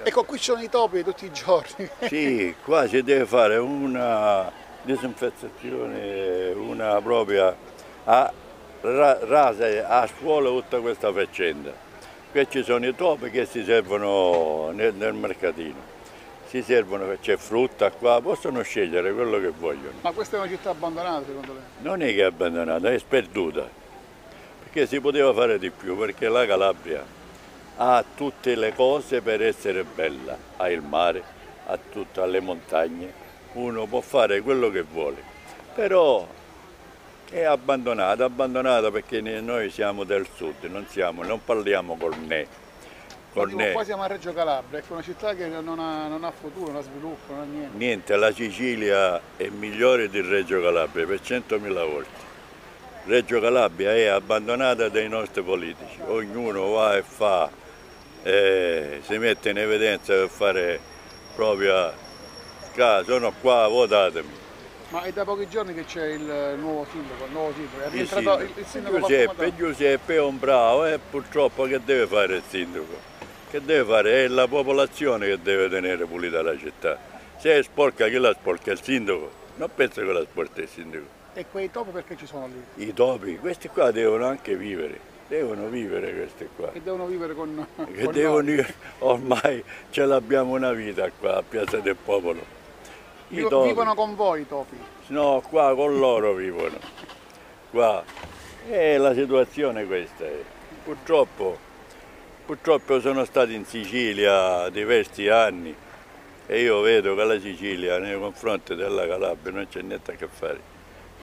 Ecco, qui ci sono i topi tutti i giorni. Sì, qua si deve fare una disinfestazione, una propria rasa a scuola tutta questa faccenda. Qui ci sono i topi che si servono nel mercatino. Si servono, c'è frutta qua, possono scegliere quello che vogliono. Ma questa è una città abbandonata secondo lei? Non è che è abbandonata, è sperduta, perché si poteva fare di più, perché la Calabria ha tutte le cose per essere bella, ha il mare, ha tutte le montagne, uno può fare quello che vuole, però è abbandonata perché noi siamo del sud, non parliamo col ne. Qua siamo a Reggio Calabria, ecco una città che non ha futuro, non ha sviluppo, non ha niente. Niente, la Sicilia è migliore di Reggio Calabria per 100.000 volte. Reggio Calabria è abbandonata dai nostri politici, ognuno va e fa, si mette in evidenza per fare proprio caso, sono qua, votatemi. Ma è da pochi giorni che c'è il nuovo sindaco, è rientrato il sindaco Giuseppe è un bravo e purtroppo che deve fare il sindaco? Che deve fare? È la popolazione che deve tenere pulita la città. Se è sporca, chi la sporca? Il sindaco? Non penso che la sporca il sindaco. E quei topi perché ci sono lì? I topi, questi qua devono anche vivere, devono vivere questi qua. Che devono vivere con ormai ce l'abbiamo una vita qua a Piazza del Popolo. Vivono con voi i topi? No, qua con loro vivono. Qua. E la situazione è questa. Purtroppo sono stato in Sicilia diversi anni e io vedo che la Sicilia nei confronti della Calabria non c'è niente a che fare.